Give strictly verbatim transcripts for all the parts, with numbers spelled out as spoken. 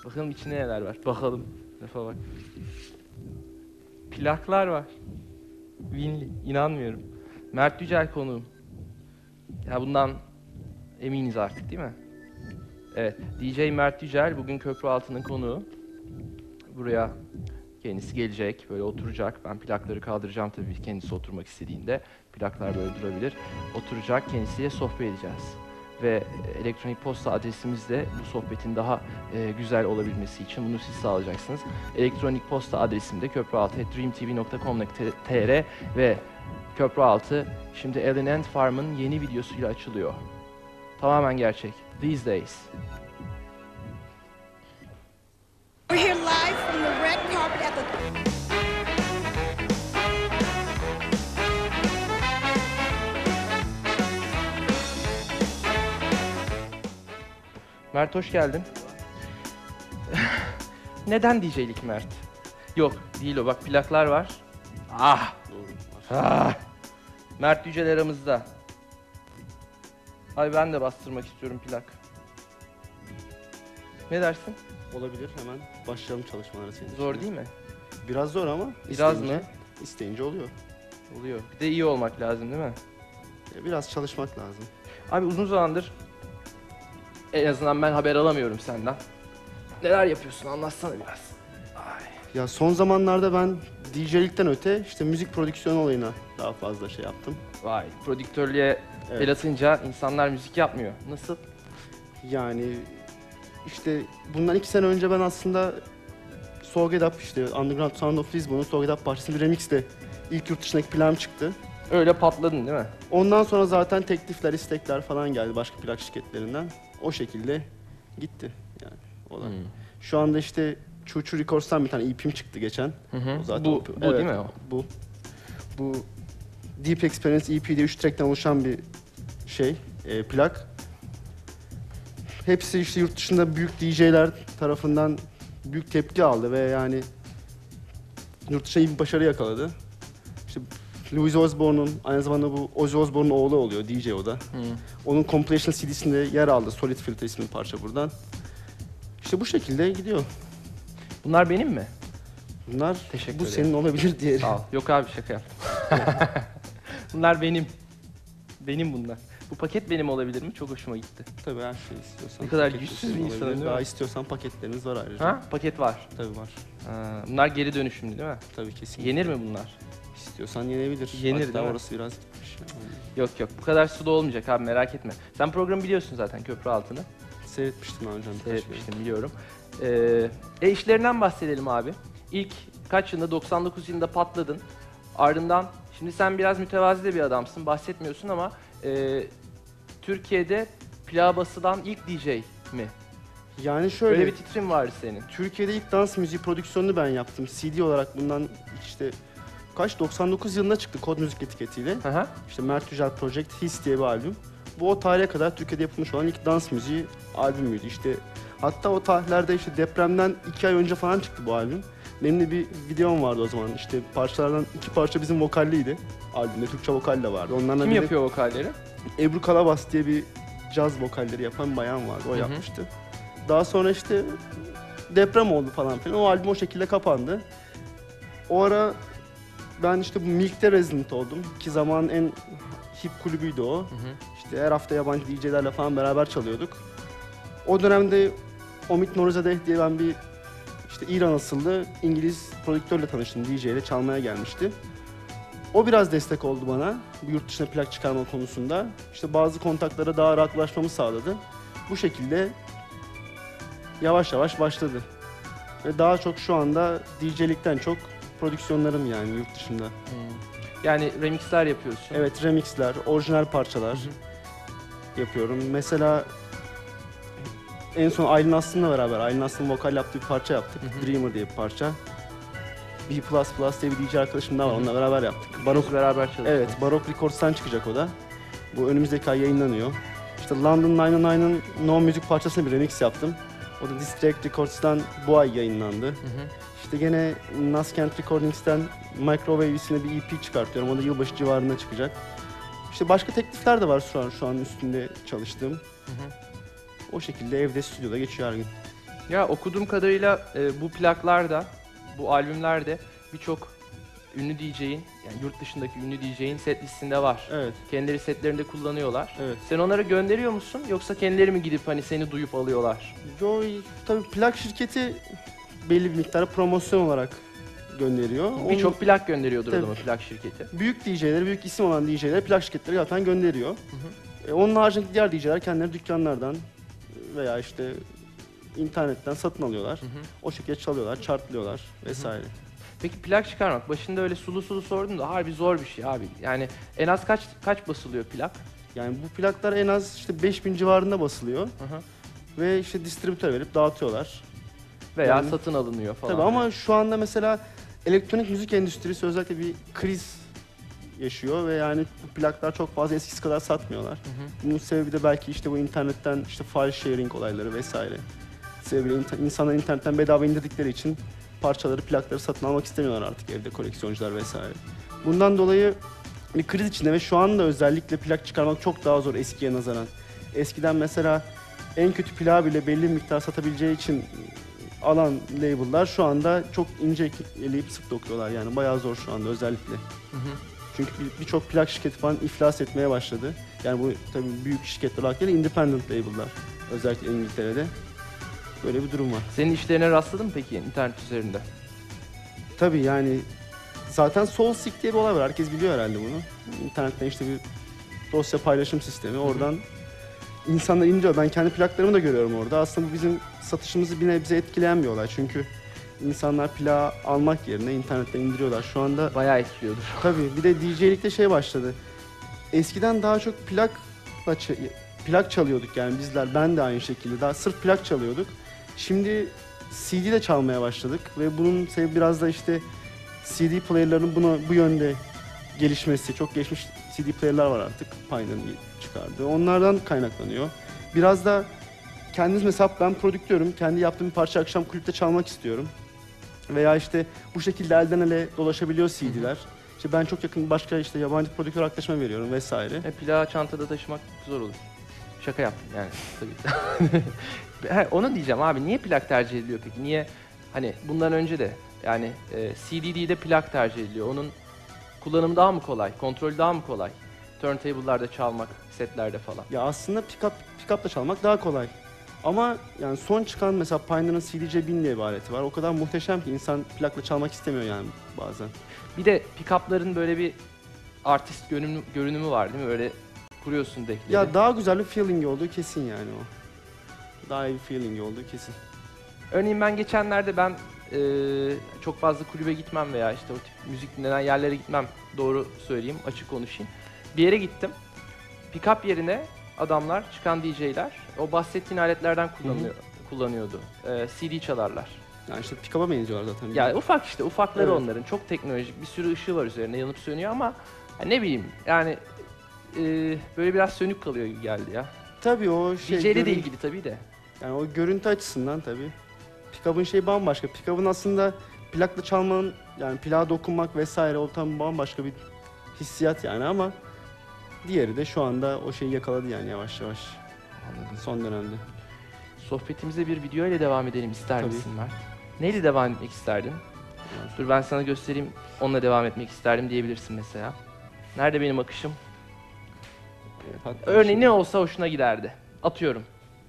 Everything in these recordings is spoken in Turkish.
Bakalım içine neler var. Bakalım. Lafa bak. Plaklar var. Winli. İnanmıyorum. Mert Yücel konuğum. Ya bundan eminiz artık değil mi? Evet. D J Mert Yücel bugün köprü altının konuğu. Buraya kendisi gelecek, böyle oturacak. Ben plakları kaldıracağım tabii kendisi oturmak istediğinde. Plaklar böyle durabilir. Oturacak, kendisiyle sohbet edeceğiz. Ve elektronik posta adresimizde bu sohbetin daha e, güzel olabilmesi için bunu siz sağlayacaksınız. Elektronik posta adresimde köprüaltı at dreamtv nokta com nokta tr ve köprüaltı şimdi Ellen and Farm'ın yeni videosuyla açılıyor. Tamamen gerçek. These Days. We're here live from the red carpet at the... Mert hoş geldin. Neden D J'lik Mert? Yok değil o, bak plaklar var. Ah! Ah! Mert Yücel aramızda. Ay ben de bastırmak istiyorum plak. Ne dersin? Olabilir, hemen başlayalım çalışmalara senin Zor için. değil mi? Biraz zor ama Biraz isteyince, mı? isteyince oluyor. Oluyor. Bir de iyi olmak lazım değil mi? Biraz çalışmak lazım. Abi uzun zamandır en azından ben haber alamıyorum senden. Neler yapıyorsun? Anlatsana biraz. Ay. Ya son zamanlarda ben D J'likten öte işte müzik prodüksiyonu olayına daha fazla şey yaptım. Vay, prodüktörlüğe Evet. el atınca insanlar müzik yapmıyor. Nasıl? Yani işte bundan iki sene önce ben aslında So Get Up, işte Underground Sound of Lisbon'un So Get Up parçasını bir remixle ilk yurt dışındaki plan çıktı. Öyle patladın değil mi? Ondan sonra zaten teklifler, istekler falan geldi başka plak şirketlerinden. O şekilde gitti yani olay. Hmm. Şu anda işte Chu Chu Records'tan bir tane E P'm çıktı geçen. Hı hı. O zaten Bu, o- bu evet, değil mi o? Bu. Bu Deep Experience E P'de üç track'ten oluşan bir şey, e, plak. Hepsi işte yurt dışında büyük D J'ler tarafından büyük tepki aldı ve yani yurt dışında iyi bir başarı yakaladı. İşte Louis Osborne'un, aynı zamanda bu Ozzy Osbourne'un oğlu oluyor, D J o da. Hı. Onun Compilation C D'sinde yer aldı, Solid Filter isimli parça buradan. İşte bu şekilde gidiyor. Bunlar benim mi? Bunlar, Teşekkür bu ederim. senin olabilir diye. Sağ ol. Yok abi şaka yaptım. Bunlar benim. Benim bunlar. Bu paket benim olabilir mi? Çok hoşuma gitti. Tabii her şeyi istiyorsan. Ne kadar paket yüzsüz bir senin insanım, olabilir. değil mi? Daha istiyorsan paketlerimiz var ayrıca. Ha? Paket var. Tabii var. Ha, bunlar geri dönüşümlü değil mi? Tabii kesinlikle. Yenir mi bunlar? İstiyorsan yenebilir. Yenir, Hatta değil mi? orası biraz gitmiş. Yani. Yok yok. Bu kadar suda olmayacak abi, merak etme. Sen programı biliyorsun zaten, köprü altını. Seyretmiştim daha önce. birkaç Seyretmiştim, biliyorum. Ee, e işlerinden bahsedelim abi. İlk kaç yılında? doksan dokuz yılında patladın. Ardından, şimdi sen biraz mütevazi de bir adamsın, bahsetmiyorsun ama e, Türkiye'de plağa basılan ilk D J mi? Yani şöyle, Böyle bir titrin vardı senin. Türkiye'de ilk dans müziği prodüksiyonunu ben yaptım. C D olarak bundan işte kaç, doksan dokuz yılında çıktı Kod Müzik etiketiyle. Hı hı. İşte Mert Yücel Project His diye bir albüm. Bu o tarihe kadar Türkiye'de yapılmış olan ilk dans müziği albümüydü. İşte hatta o tarihlerde işte depremden iki ay önce falan çıktı bu albüm. Benim de bir videom vardı o zaman. İşte parçalardan iki parça bizim vokalliydi. Albümde Türkçe vokal de vardı. Onlarla Kim bir de yapıyor vokalleri? Ebru Kalabas diye bir caz vokalleri yapan bir bayan vardı. O Hı hı. yapmıştı. Daha sonra işte deprem oldu falan filan. O albüm o şekilde kapandı. O ara ben işte bu Milk'te resident oldum. Ki zamanın en hip kulübüydü o. Hı hı. İşte her hafta yabancı D J'lerle falan beraber çalıyorduk. O dönemde Omid Norizadeh diye ben bir işte İran asıllı İngiliz prodüktörle tanıştım. D J ile çalmaya gelmişti. O biraz destek oldu bana bu yurt dışına plak çıkarma konusunda. İşte bazı kontaklara daha rahat ulaşmamı sağladı. Bu şekilde yavaş yavaş başladı. Ve daha çok şu anda D J'likten çok prodüksiyonlarım yani yurt dışında. Hı. Yani remixler yapıyorsun. Evet, remixler, orijinal parçalar Hı hı. yapıyorum. Mesela en son Aylin Aslı'nla beraber, Aylin Aslı'nın vokal yaptığı bir parça yaptık. Hı hı. Dreamer diye bir parça. B plus plus diye bir D J arkadaşım daha var, Hı hı. onunla beraber yaptık. Barok Barok, beraber çalışıyorsun. evet, Barok Records'tan çıkacak o da. Bu önümüzdeki ay yayınlanıyor. İşte London doksan dokuz'un No Music parçasını bir remix yaptım. O da Distract Records'tan bu ay yayınlandı. Hı hı. İşte gene Naskent Recordings'ten Microwave isimli bir E P çıkartıyorum. O da yılbaşı civarında çıkacak. İşte başka teklifler de var şu an, şu an üstünde çalıştığım. Hı hı. O şekilde evde, stüdyoda geçiyor her gün. Ya okuduğum kadarıyla e, bu plaklarda, bu albümlerde birçok ünlü D J'in, yani yurt dışındaki ünlü D J'in set listinde var. Evet. Kendileri setlerinde kullanıyorlar. Evet. Sen onlara gönderiyor musun yoksa kendileri mi gidip hani seni duyup alıyorlar? Yo, tabii plak şirketi belli bir miktarda promosyon olarak gönderiyor. Birçok Onun- plak gönderiyordur o Tabii. zaman plak şirketi. büyük D J'leri, büyük isim olan D J'leri plak şirketleri zaten gönderiyor. E, onun haricindeki diğer D J'ler kendileri dükkanlardan veya işte internetten satın alıyorlar. Hı hı. O şekilde çalıyorlar, chartlıyorlar vesaire. Peki plak çıkarmak, başında öyle sulu sulu sordum da harbi zor bir şey abi. Yani en az kaç kaç basılıyor plak? Yani bu plaklar en az işte beş bin civarında basılıyor Hı hı. ve işte distribütör verip dağıtıyorlar. Veya Yani- satın alınıyor falan. Tabii ama şu anda mesela elektronik müzik endüstrisi özellikle bir kriz yaşıyor ve yani bu plaklar çok fazla eskisi kadar satmıyorlar. Hı hı. Bunun sebebi de belki işte bu internetten işte file sharing olayları vesaire. Sebebi inter- insanlar internetten bedava indirdikleri için parçaları, plakları satın almak istemiyorlar artık evde, koleksiyoncular vesaire. Bundan dolayı bir kriz içinde ve şu anda özellikle plak çıkarmak çok daha zor eskiye nazaran. Eskiden mesela en kötü plağı bile belli bir miktar satabileceği için alan label'lar şu anda çok ince eleyip sık dokuyorlar, yani bayağı zor şu anda özellikle. Hı hı. Çünkü bir- birçok plak şirketi falan iflas etmeye başladı. Yani bu tabii büyük şirketler olarak değil, independent label'lar. Özellikle İngiltere'de böyle bir durum var. Senin işlerine rastladın mı peki internet üzerinde? Tabii yani zaten SoulSeek diye bir olay var. Herkes biliyor herhalde bunu. İnternetten işte bir dosya paylaşım sistemi. Oradan insanlar indiriyor. Ben kendi plaklarımı da görüyorum orada. Aslında bu bizim satışımızı bir nebze etkileyen bir olay. Çünkü insanlar plağı almak yerine internetten indiriyorlar. Şu anda Bayağı etkiliyordur. tabii bir de D J'likte şey başladı. Eskiden daha çok plakla ç- plak çalıyorduk yani bizler. Ben de aynı şekilde. Daha sırf plak çalıyorduk. Şimdi C D de çalmaya başladık ve bunun sebebi biraz da işte C D player'ların bunu bu yönde gelişmesi. Çok geçmiş C D player'lar var artık. Pioneer'ın çıkardığı. Onlardan kaynaklanıyor. Biraz da kendiniz mesela ben prodüktörüm. Kendi yaptığım bir parça akşam kulüpte çalmak istiyorum. Veya işte bu şekilde elden ele dolaşabiliyor C D'ler. İşte ben çok yakın başka işte yabancı prodüktör arkadaşıma veriyorum vesaire. E, plağı çantada taşımak zor olur. Şaka yaptım yani tabii. He, onu diyeceğim abi, niye plak tercih ediliyor peki? Niye hani bundan önce de yani e, C D D'de plak tercih ediliyor. Onun kullanımı daha mı kolay? Kontrolü daha mı kolay? Turntable'larda çalmak, setlerde falan. Ya aslında pick-up pick-up'la çalmak daha kolay. Ama yani son çıkan mesela Pioneer'ın C D C bin diye bir aleti var. O kadar muhteşem ki insan plakla çalmak istemiyor yani bazen. Bir de pick-up'ların böyle bir artist görünümü, görünümü var değil mi? Öyle kuruyorsun deckleri. Ya daha güzel bir feeling olduğu kesin yani o. Daha iyi bir feeling olduğu kesin. Örneğin ben geçenlerde ben e, çok fazla kulübe gitmem veya işte o tip müzik dinlenen yerlere gitmem, doğru söyleyeyim, açık konuşayım. Bir yere gittim. Pick-up yerine adamlar, çıkan D J'ler o bahsettiğin aletlerden kullanıyor, kullanıyordu. E, C D çalarlar. Yani işte pick-up'a benziyorlar zaten. Yani ufak işte, ufakları Evet. onların. Çok teknolojik, bir sürü ışığı var üzerine, yanıp sönüyor ama ha, ne bileyim yani e, böyle biraz sönük kalıyor gibi geldi ya. Tabii o şey... D J ile de görün- ilgili tabii de. Yani o görüntü açısından tabii. Pick-up'ın şeyi bambaşka. Pick-up'ın aslında plakla çalmanın, yani plağa dokunmak vesaire o tam bambaşka bir hissiyat yani ama diğeri de şu anda o şeyi yakaladı yani yavaş yavaş Anladım. son dönemde. Sohbetimize bir video ile devam edelim ister Tabii. misin Mert? Neyle devam etmek isterdin? Dur ben sana göstereyim, onunla devam etmek isterdim diyebilirsin mesela. Nerede benim akışım? Hatta Örneğin şey- ne olsa hoşuna giderdi. Atıyorum.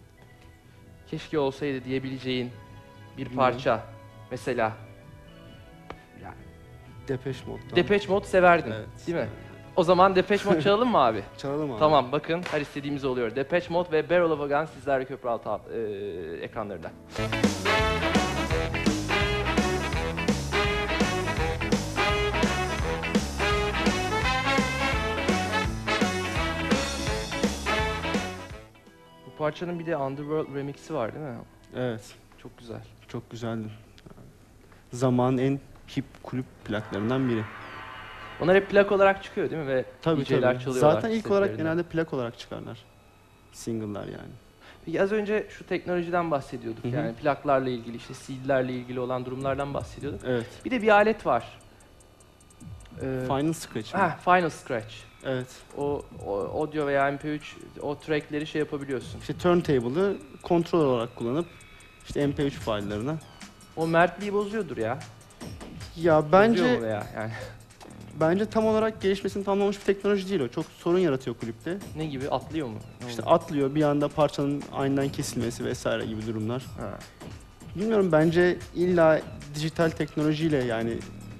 Keşke olsaydı diyebileceğin bir Bilmiyorum. parça. Mesela. Yani Depeche Mode'dan. Depeche Mode severdin, Evet. değil mi? O zaman Depeche Mode çalalım mı abi? Çalalım abi. Tamam, bakın her istediğimiz oluyor. Depeche Mode ve Barrel of a Gun sizlerle Köprüaltı e, ekranlarında. Bu parçanın bir de Underworld remix'i var değil mi? Evet. Çok güzel. Çok güzeldi. Zamanın en hip kulüp plaklarından biri. Onlar hep plak olarak çıkıyor değil mi? Ve Tabii D J'ler tabii. çalıyorlar. Zaten ilk olarak setlerinde. genelde plak olarak çıkarlar. Single'lar yani. Peki az önce şu teknolojiden bahsediyorduk. Hı hı. Yani plaklarla ilgili, işte C D'lerle ilgili olan durumlardan bahsediyorduk. Evet. Bir de bir alet var. Ee, Final Scratch mi? ha, Final Scratch. Evet. O, o audio veya M P üç o trackleri şey yapabiliyorsun. İşte turntable'ı kontrol olarak kullanıp işte M P üç file'larına. O mertliği bozuyordur ya. Ya Bozuyor bence mu veya yani bence tam olarak gelişmesini tamamlamış bir teknoloji değil o. Çok sorun yaratıyor kulüpte. ne gibi atlıyor mu? Ne İşte oluyor? atlıyor, bir anda parçanın aniden kesilmesi vesaire gibi durumlar. Ha. Bilmiyorum, bence illa dijital teknolojiyle, yani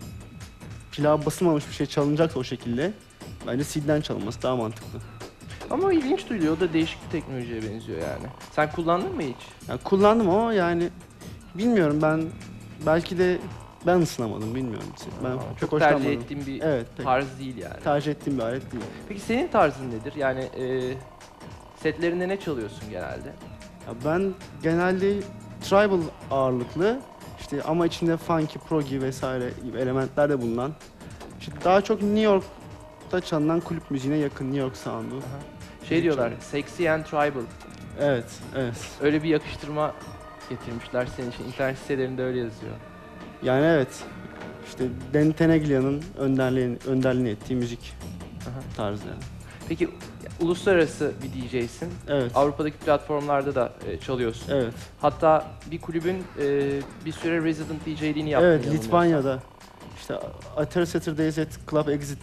plağa basılmamış bir şey çalınacaksa o şekilde, bence C D'den çalınması daha mantıklı. Ama ilginç duyuluyor. O da değişik bir teknolojiye benziyor yani. Sen kullandın mı hiç? Yani kullandım ama yani bilmiyorum, ben belki de ben ısınamadım, bilmiyorum. Ben Aa, çok, çok hoşlanmadım. tercih ettiğim bir Evet, pek tarz değil yani. tercih ettiğim bir alet değil. Peki senin tarzın nedir? Yani e, setlerinde ne çalıyorsun genelde? Ya ben genelde tribal ağırlıklı, işte ama içinde funky, proggy vesaire gibi elementler de bulunan, işte daha çok New York'ta çalınan kulüp müziğine yakın, New York sound'u. Şey Müzik diyorlar, çalıyor. sexy and tribal. Evet, evet. Öyle bir yakıştırma getirmişler senin için. İnternet sitelerinde öyle yazıyor. Yani evet. İşte Dan Teneglia'nın önderliğini, önderliğini ettiği müzik Aha. tarzı yani. Peki uluslararası bir D J'sin. Evet. Avrupa'daki platformlarda da e, çalıyorsun. Evet. Hatta bir kulübün e, bir süre resident D J'liğini yaptın. Evet, yanılmıyorsam. Litvanya'da. İşte Atari Saturdays at Club Exit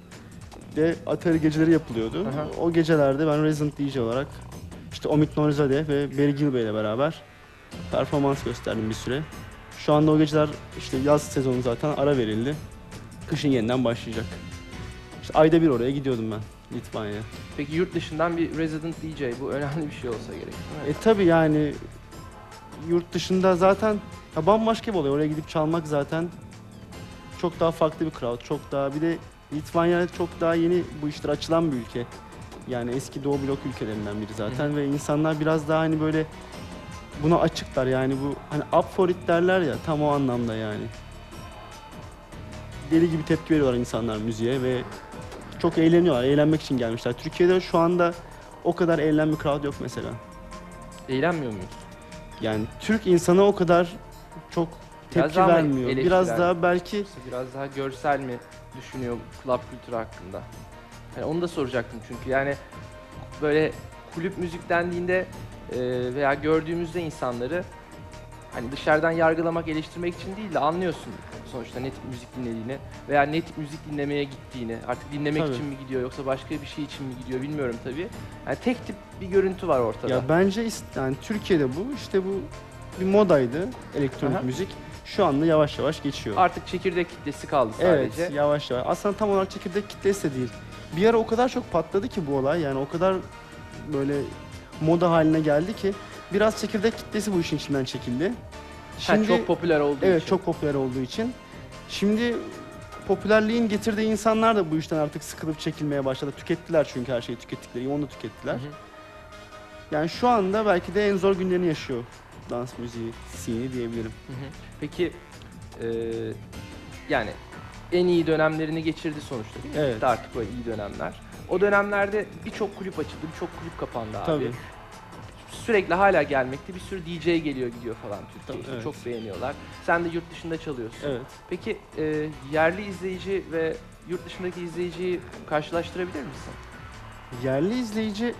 de Atari geceleri yapılıyordu. Aha. O gecelerde ben resident D J olarak işte Omid Norizade ve Barry Gilbey ile beraber performans gösterdim bir süre. Şu anda o geceler, işte yaz sezonu zaten ara verildi. Kışın yeniden başlayacak. İşte ayda bir oraya gidiyordum ben, Litvanya'ya. Peki yurt dışından bir resident D J bu önemli bir şey olsa gerek değil mi? E tabi yani yurt dışında zaten ya bambaşka bir olay. Oraya gidip çalmak zaten çok daha farklı bir crowd. Çok daha, bir de Litvanya çok daha yeni bu işler açılan bir ülke. Yani eski Doğu blok ülkelerinden biri zaten. Hı hı. Ve insanlar biraz daha hani böyle buna açıklar, yani bu hani up for it derler ya, tam o anlamda yani. Deli gibi tepki veriyorlar insanlar müziğe ve çok eğleniyorlar. Eğlenmek için gelmişler. Türkiye'de şu anda o kadar eğlenen bir crowd yok mesela. Eğlenmiyor muyuz? Yani Türk insanı o kadar çok Biraz tepki daha mı vermiyor. Biraz eleştirel? daha belki Yoksa biraz daha görsel mi düşünüyor club kültürü hakkında? Yani onu da soracaktım çünkü yani böyle kulüp müzik dendiğinde e, veya gördüğümüzde insanları hani dışarıdan yargılamak, eleştirmek için değil de anlıyorsun sonuçta ne tip müzik dinlediğini veya ne tip müzik dinlemeye gittiğini. Artık dinlemek Tabii. için mi gidiyor yoksa başka bir şey için mi gidiyor bilmiyorum tabii. Yani tek tip bir görüntü var ortada. ya bence is- yani Türkiye'de bu işte bu bir modaydı, elektronik Aha. müzik. Şu anda yavaş yavaş geçiyor. Artık çekirdek kitlesi kaldı sadece. Evet, yavaş yavaş. Aslında tam olarak çekirdek kitlesi de değil. Bir ara o kadar çok patladı ki bu olay, yani o kadar böyle moda haline geldi ki biraz çekirdek kitlesi bu işin içinden çekildi. Ha, Şimdi çok popüler olduğu evet, için. çok popüler olduğu için. Şimdi popülerliğin getirdiği insanlar da bu işten artık sıkılıp çekilmeye başladı. Tükettiler çünkü her şeyi tükettikleri gibi onu da tükettiler. Hı hı. Yani şu anda belki de en zor günlerini yaşıyor dans müziği scene diyebilirim. Hı hı. Peki e, yani en iyi dönemlerini geçirdi sonuçta değil mi? Evet. Bitti artık o iyi dönemler. O dönemlerde birçok kulüp açıldı, birçok kulüp kapandı abi. Tabii. Sürekli hala gelmekte bir sürü D J geliyor gidiyor falan Türkiye'ye. Tabii, İşte evet. Çok beğeniyorlar. Sen de yurt dışında çalıyorsun. Evet. Peki e, yerli izleyici ve yurt dışındaki izleyiciyi karşılaştırabilir misin? Yerli izleyici,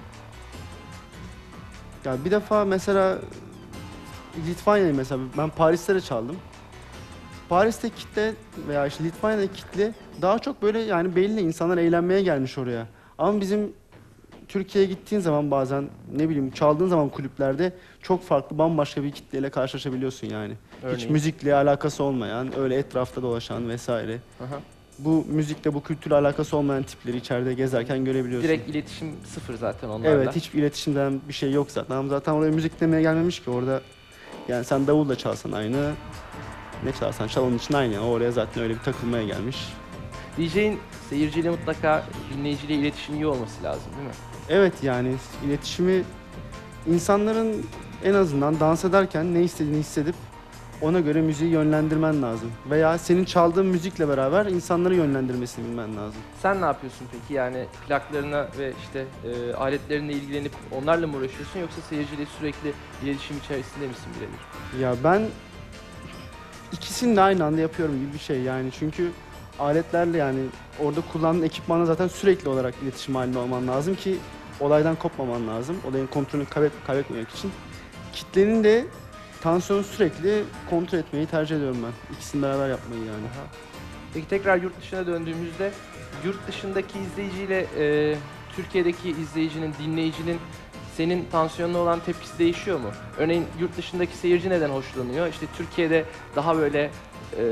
ya bir defa mesela Litvanya'yı mesela ben Paris'te de çaldım. Paris'te kitle veya işte Litvanya'daki kitle daha çok böyle yani belli insanlar eğlenmeye gelmiş oraya. Ama bizim Türkiye'ye gittiğin zaman bazen ne bileyim çaldığın zaman kulüplerde çok farklı bambaşka bir kitleyle karşılaşabiliyorsun yani. Hiç Örneğin? müzikle alakası olmayan, öyle etrafta dolaşan vesaire. Aha. Bu müzikle, bu kültürle alakası olmayan tipleri içeride gezerken görebiliyorsun. Direkt iletişim sıfır zaten onlarla. Evet, hiçbir iletişimden bir şey yok zaten. Ama zaten oraya müzik demeye gelmemiş ki orada. Yani sen davulla çalsan aynı, ne çalarsan çal onun için aynı. Yani oraya zaten öyle bir takılmaya gelmiş. D J'in seyirciyle mutlaka dinleyiciyle iletişim iyi olması lazım değil mi? Evet, yani iletişimi insanların en azından dans ederken ne istediğini hissedip ona göre müziği yönlendirmen lazım. Veya senin çaldığın müzikle beraber insanları yönlendirmesini bilmen lazım. Sen ne yapıyorsun peki? Yani plaklarına ve işte e, aletlerinle ilgilenip onlarla mı uğraşıyorsun yoksa seyirciyle sürekli iletişim içerisinde misin birebir? Ya ben ikisini de aynı anda yapıyorum gibi bir şey yani, çünkü aletlerle yani orada kullandığın ekipmanla zaten sürekli olarak iletişim halinde olman lazım ki olaydan kopmaman lazım. Olayın kontrolünü kaybet kaybetmemek için. Kitlenin de tansiyonu sürekli kontrol etmeyi tercih ediyorum ben. İkisini beraber yapmayı yani. Aha. Peki tekrar yurt dışına döndüğümüzde yurt dışındaki izleyiciyle e, Türkiye'deki izleyicinin, dinleyicinin senin tansiyonuna olan tepkisi değişiyor mu? Örneğin yurt dışındaki seyirci neden hoşlanıyor? İşte Türkiye'de daha böyle e,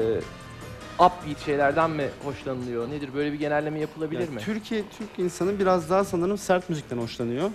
upbeat şeylerden mi hoşlanılıyor? Nedir? Böyle bir genelleme yapılabilir Yani mi? Türkiye, Türk insanı biraz daha sanırım sert müzikten hoşlanıyor.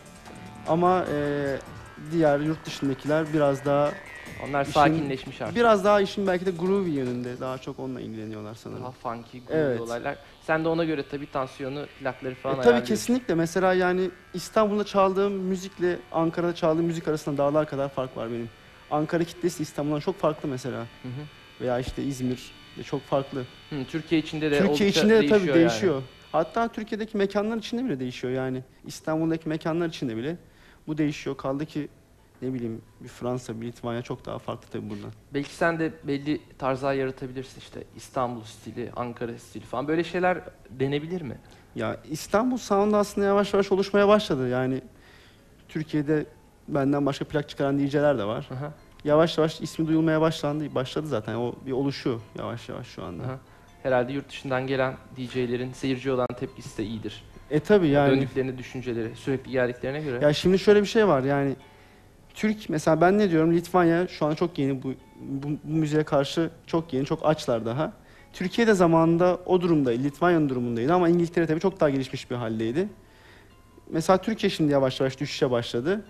Ama e, diğer yurt dışındakiler biraz daha Onlar işin- sakinleşmiş artık. biraz daha işin belki de groovy yönünde daha çok onunla ilgileniyorlar sanırım. Daha funky, groovy Evet. olaylar. Sen de ona göre tabii tansiyonu, plakları falan E, tabii ayarlıyorsun. kesinlikle. Mesela yani İstanbul'da çaldığım müzikle Ankara'da çaldığım müzik arasında dağlar kadar fark var benim. Ankara kitlesi İstanbul'dan çok farklı mesela. Hı hı. Veya işte İzmir de çok farklı. Hı, Türkiye içinde de Türkiye oldukça içinde de değişiyor tabii yani. değişiyor. Hatta Türkiye'deki mekanlar içinde bile değişiyor yani. İstanbul'daki mekanlar içinde bile bu değişiyor. Kaldı ki ne bileyim bir Fransa, bir Litvanya çok daha farklı tabii buradan. Belki sen de belli tarzlar yaratabilirsin işte İstanbul stili, Ankara stili falan böyle şeyler denebilir mi? Ya İstanbul sound'u aslında yavaş yavaş oluşmaya başladı. Yani Türkiye'de benden başka plak çıkaran D J'ler de var. Aha, Yavaş yavaş ismi duyulmaya başlandı, başladı zaten. O bir oluşuyor yavaş yavaş şu anda. aha. Herhalde yurt dışından gelen D J'lerin seyirci olan tepkisi de iyidir. E tabii yani. Döndüklerini, düşünceleri, sürekli geldiklerine göre. Ya şimdi şöyle bir şey var yani. Türk mesela ben ne diyorum, Litvanya şu an çok yeni, bu, bu, bu müziğe karşı çok yeni, çok açlar daha. Türkiye'de zamanında o durumdaydı, Litvanya'nın durumundaydı ama İngiltere tabii çok daha gelişmiş bir haldeydi. Mesela Türkiye şimdi yavaş yavaş düşüşe başladı.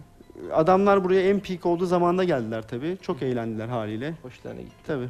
Adamlar buraya en peak olduğu zamanda geldiler tabii. Çok eğlendiler haliyle. Hoşlarına gitti. Tabii.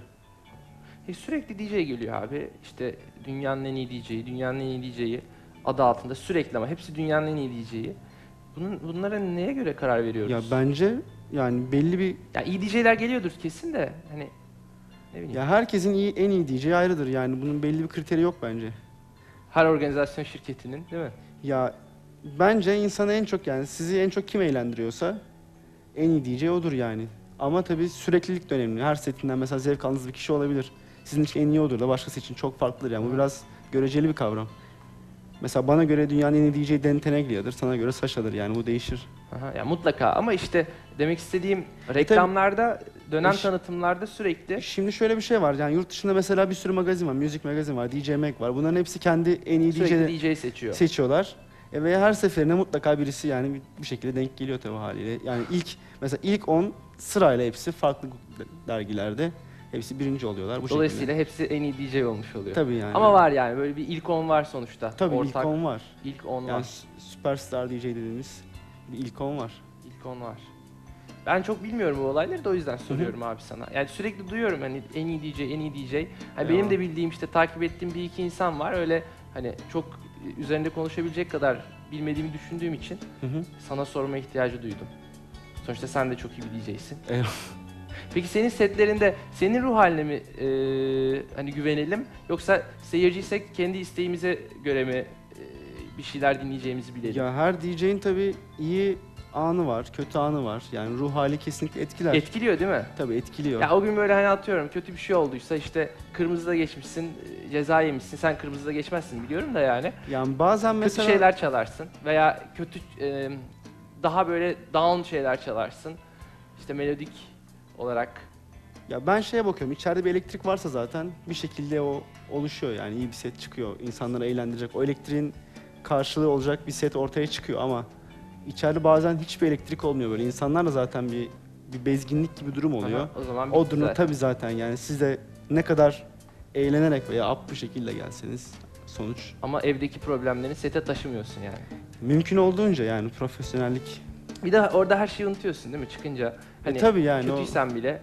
E, sürekli D J geliyor abi. İşte dünyanın en iyi D J'yi, dünyanın en iyi D J'yi adı altında sürekli ama hepsi dünyanın en iyi D J'yi. Bunun, bunlara neye göre karar veriyoruz? Ya bence yani belli bir, Ya iyi D J'ler geliyordur kesin de hani ne bileyim. ya herkesin iyi, en iyi D J'yi ayrıdır yani bunun belli bir kriteri yok bence. Her organizasyon şirketinin değil mi? Ya bence insanı en çok, yani sizi en çok kim eğlendiriyorsa en iyi D J odur yani. Ama tabii süreklilik de önemli. Her setinden mesela zevk aldığınız bir kişi olabilir. Sizin için en iyi odur da başkası için çok farklıdır yani. Bu biraz göreceli bir kavram. Mesela bana göre dünyanın en iyi D J Dan Teneglia'dır, sana göre Sasha'dır yani bu değişir. Aha, ya mutlaka ama işte demek istediğim reklamlarda, dönem İş- tanıtımlarda sürekli Şimdi şöyle bir şey var yani yurt dışında mesela bir sürü magazin var, müzik magazin var, D J Mag var. Bunların hepsi kendi en iyi sürekli D D J'yi J seçiyor. seçiyorlar. E ve her seferinde mutlaka birisi yani bir, bir şekilde denk geliyor tabii haliyle. Yani ilk mesela ilk on sırayla hepsi farklı dergilerde hepsi birinci oluyorlar bu Dolayısıyla şekilde. hepsi en iyi D J olmuş oluyor. Tabii yani. Ama var yani böyle bir ilk on var sonuçta. Tabii Ortak ilk on var. ilk on Yani var. s- Superstar D J dediğimiz bir ilk on var. İlk on var. Ben çok bilmiyorum bu olayları da o yüzden soruyorum abi sana. Yani sürekli duyuyorum hani en iyi D J, en iyi D J. Hani benim Eyvallah. de bildiğim işte takip ettiğim bir iki insan var. Öyle hani çok üzerinde konuşabilecek kadar bilmediğimi düşündüğüm için Hı hı. sana sorma ihtiyacı duydum. Sonuçta sen de çok iyi bir D J'sin. Eyvallah. Peki senin setlerinde senin ruh haline mi e, hani güvenelim yoksa seyirciysek kendi isteğimize göre mi e, bir şeyler dinleyeceğimizi bilelim? Ya her D J'in tabii iyi anı var, kötü anı var. Yani ruh hali kesinlikle etkiler. Etkiliyor değil mi? Tabii etkiliyor. Ya o gün böyle hani atıyorum kötü bir şey olduysa işte kırmızıda geçmişsin, e, ceza yemişsin. Sen kırmızıda geçmezsin biliyorum da yani. Yani bazen Kötü mesela şeyler çalarsın veya kötü e, daha böyle down şeyler çalarsın. İşte melodik olarak. ya ben şeye bakıyorum. İçeride bir elektrik varsa zaten bir şekilde o oluşuyor yani iyi bir set çıkıyor. İnsanları eğlendirecek. O elektriğin karşılığı olacak bir set ortaya çıkıyor ama içeride bazen hiçbir elektrik olmuyor böyle. İnsanlarla zaten bir bir bezginlik gibi durum oluyor. Aha, o zaman O bitti durum zaten. tabii zaten yani siz de ne kadar eğlenerek veya up bir şekilde gelseniz sonuç Ama evdeki problemlerini sete taşımıyorsun yani. mümkün olduğunca yani profesyonellik. Bir de orada her şeyi unutuyorsun değil mi çıkınca? Hani E tabii yani o, kötüysen bile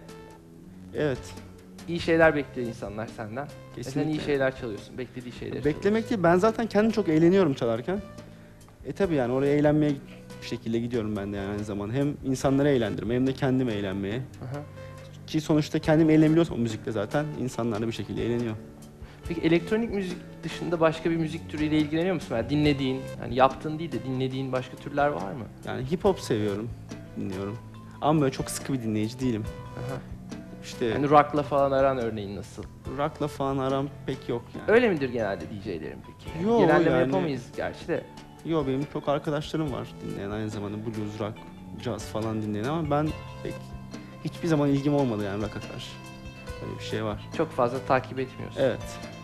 evet iyi şeyler bekliyor insanlar senden. Ve sen iyi kesinlikle. şeyler çalıyorsun, beklediği şeyleri çalıyorsun. Beklemek değil, ben zaten kendim çok eğleniyorum çalarken. E tabii yani oraya eğlenmeye bir şekilde gidiyorum ben de yani aynı zamanda. Hem insanları eğlendirmeye hem de kendim eğlenmeye. Aha. Ki sonuçta kendim eğlenebiliyorsam o müzikte zaten insanlar da bir şekilde eğleniyor. Peki elektronik müzik dışında başka bir müzik türüyle ilgileniyor musun? Yani dinlediğin, hani yaptığın değil de dinlediğin başka türler var mı? Yani hip hop seviyorum, dinliyorum. Ama böyle çok sıkı bir dinleyici değilim. Aha. İşte Yani rock'la falan aran örneğin nasıl? rock'la falan aram pek yok yani. Öyle midir genelde D J'lerin peki? Yani Yo, genelleme yani- yapamayız gerçi de. Yo benim çok arkadaşlarım var dinleyen aynı zamanda blues, rock, jazz falan dinleyen ama ben pek hiçbir zaman ilgim olmadı yani rock'a karşı. Öyle bir şey var. Çok fazla takip etmiyorsun. Evet.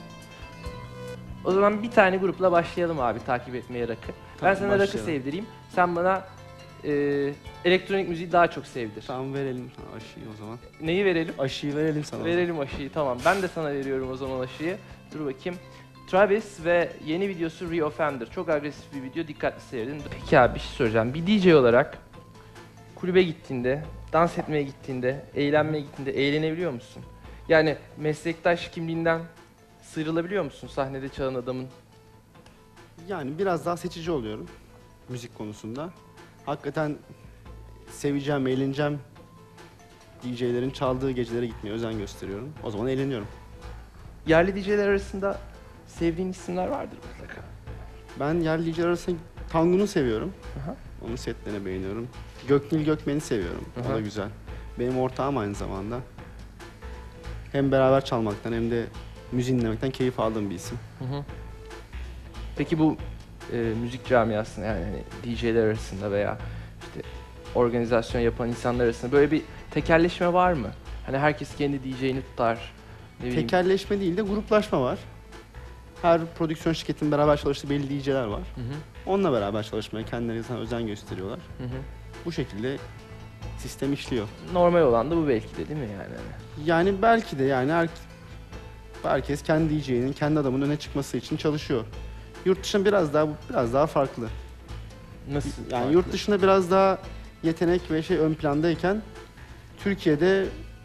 O zaman bir tane grupla başlayalım abi takip etmeye rock'ı. Ben Tamam, sana rock'ı başlayalım. sevdireyim. Sen bana e, elektronik müziği daha çok sevdir. Tamam, verelim sana aşıyı o zaman. Neyi verelim? Aşıyı verelim sana. Verelim aşıyı, tamam. Ben de sana veriyorum o zaman aşıyı. Dur bakayım. Travis ve yeni videosu Reoffender. Çok agresif bir video, dikkatli seyredin. Peki abi bir şey soracağım. Bir D J olarak kulübe gittiğinde, dans etmeye gittiğinde, eğlenmeye gittiğinde eğlenebiliyor musun? Yani meslektaş kimliğinden sıyrılabiliyor musun sahnede çalan adamın? Yani biraz daha seçici oluyorum müzik konusunda. Hakikaten seveceğim, eğleneceğim D J'lerin çaldığı gecelere gitmeye özen gösteriyorum. O zaman eğleniyorum. Yerli D J'ler arasında sevdiğin isimler vardır mutlaka. Ben yerli D J'ler arasında Tangun'u seviyorum. Aha. Onun setlerini beğeniyorum. Göknil Gökmen'i seviyorum. Aha. O da güzel. Benim ortağım aynı zamanda. Hem beraber çalmaktan hem de müziği dinlemekten keyif aldığım bir isim. Hı hı. Peki bu e, müzik camiasında yani hani D J'ler arasında veya işte organizasyon yapan insanlar arasında böyle bir tekelleşme var mı? Hani herkes kendi D J'ini tutar. Ne bileyim. Tekelleşme değil de gruplaşma var. Her prodüksiyon şirketinin beraber çalıştığı belli D J'ler var. Hı hı. Onunla beraber çalışmaya kendilerine özen gösteriyorlar. Hı hı. Bu şekilde sistem işliyor. Normal olan da bu belki de değil mi yani? Hani? Yani belki de yani her, herkes kendi D J'nin, kendi adamın öne çıkması için çalışıyor. Yurt dışında biraz daha biraz daha farklı. Nasıl? Yani farklı? yurt dışında biraz daha yetenek ve şey ön plandayken Türkiye'de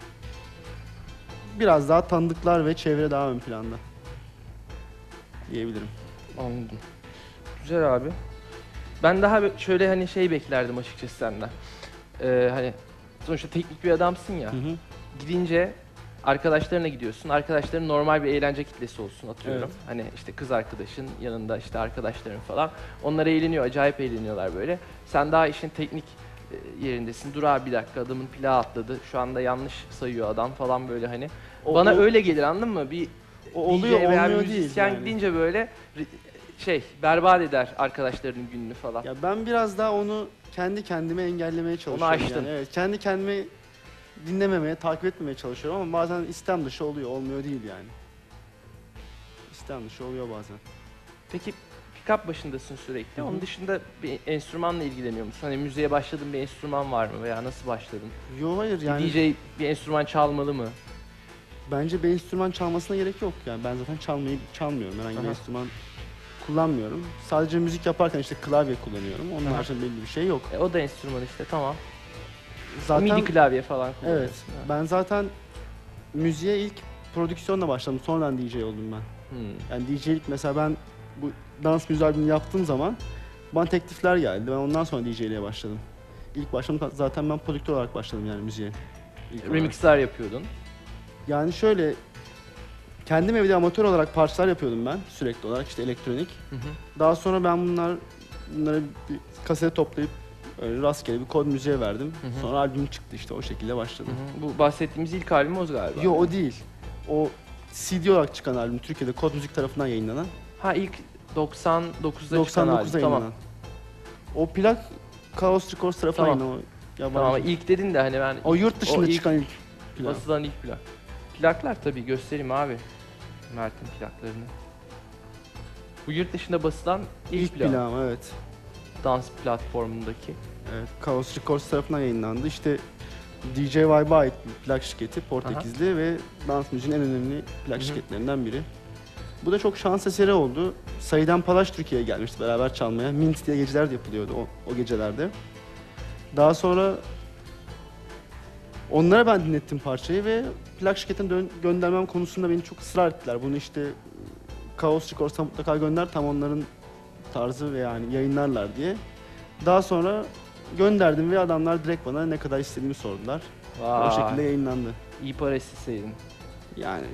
biraz daha tanıdıklar ve çevre daha ön planda diyebilirim. Anladım. Güzel abi. Ben daha bö- şöyle hani şey beklerdim açıkçası senden. Ee, hani sonuçta teknik bir adamsın ya. Hı hı. Gidince arkadaşlarına gidiyorsun. Arkadaşların normal bir eğlence kitlesi olsun atıyorum. Evet. Hani işte kız arkadaşın yanında işte arkadaşların falan. Onlar eğleniyor, acayip eğleniyorlar böyle. Sen daha işin teknik e, yerindesin. Dur abi bir dakika adamın plağı atladı. Şu anda yanlış sayıyor adam falan böyle hani. O- Bana o- öyle gelir anladın mı? Bir O oluyor, D J veya bir olmuyor değil müzisyen yani. gidince böyle ri- şey berbat eder arkadaşlarının gününü falan. Ya ben biraz daha onu kendi kendime engellemeye çalışıyorum. aştın. Yani. Evet, kendi kendime dinlememeye, takip etmemeye çalışıyorum ama bazen istem dışı oluyor, olmuyor değil yani. İstem dışı oluyor bazen. Peki pick-up başındasın sürekli. Hı hı. Onun dışında bir enstrümanla ilgileniyor musun? Hani müziğe başladığın bir enstrüman var mı veya nasıl başladın? Yo hayır yani Bir D J bir enstrüman çalmalı mı? bence bir enstrüman çalmasına gerek yok yani. Ben zaten çalmayı çalmıyorum. Herhangi bir Aha. enstrüman kullanmıyorum. Sadece müzik yaparken işte klavye kullanıyorum. Onun Aha. haricinde belli bir şey yok. E, o da enstrüman işte tamam. Zaten MIDI klavye falan evet. kullanıyorsun. ha. Ben zaten müziğe ilk prodüksiyonla başladım. Sonradan D J oldum ben. Hmm. Yani D J'lik mesela ben bu dans müziği albümünü yaptığım zaman bana teklifler geldi. Ben ondan sonra D J'liğe başladım. İlk başladım zaten ben prodüktör olarak başladım yani müziğe. İlk olarak. Remixler yapıyordun. Yani şöyle kendim evde amatör olarak parçalar yapıyordum ben sürekli olarak işte elektronik. Hı hı. Daha sonra ben bunlar bunları bir kasete toplayıp öyle rastgele bir kod müziğe verdim. Hı hı. Sonra albüm çıktı işte o şekilde Hı başladım. hı. Bu bahsettiğimiz ilk albüm o galiba. Yo o değil. O C D olarak çıkan albüm Türkiye'de Kod Müzik tarafından yayınlanan. Ha ilk doksan dokuzda çıkan doksan dokuzda albüm. Tamam. yayınlanan. O plak Chaos Records tarafından Tamam. yayınlanan. o yabancı. Tamam ama ilk dedin de hani ben O yurt dışında o ilk çıkan ilk plak. basılan ilk plak. Plaklar tabii göstereyim abi. Mert'in plaklarını. Bu yurt dışında basılan ilk, İlk plak. plağım evet. Dans platformundaki. Evet, Chaos Records tarafından yayınlandı. İşte D J Vibe'a ait bir plak şirketi, Portekizli ve dans müziğin en önemli plak Hı hı. şirketlerinden biri. Bu da çok şans eseri oldu. Saidem Palaş Türkiye'ye gelmişti beraber çalmaya. Mint diye geceler de yapılıyordu o, o gecelerde. Daha sonra onlara ben dinlettim parçayı ve plak şirketine dön- göndermem konusunda beni çok ısrar ettiler. Bunu işte Chaos Records'a mutlaka gönder, tam onların tarzı ve yani yayınlarlar diye. Daha sonra gönderdim ve adamlar direkt bana ne kadar istediğimi sordular. Vay. O şekilde yayınlandı. İyi para isteseydin. Yani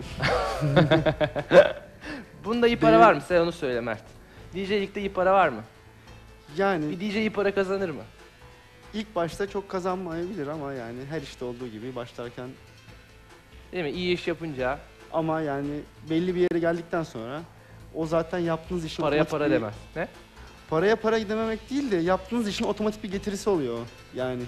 Bunda iyi para Benim- var mı? Sen onu söyle Mert. D J'likte iyi para var mı? yani Bir D J iyi para kazanır mı? ilk başta çok kazanmayabilir ama yani her işte olduğu gibi başlarken Değil mi? İyi iş yapınca ama yani belli bir yere geldikten sonra o zaten yaptığınız işin paraya otomatik para bir- demez. Ne? Paraya para dememek değil de yaptığınız işin otomatik bir getirisi oluyor. Yani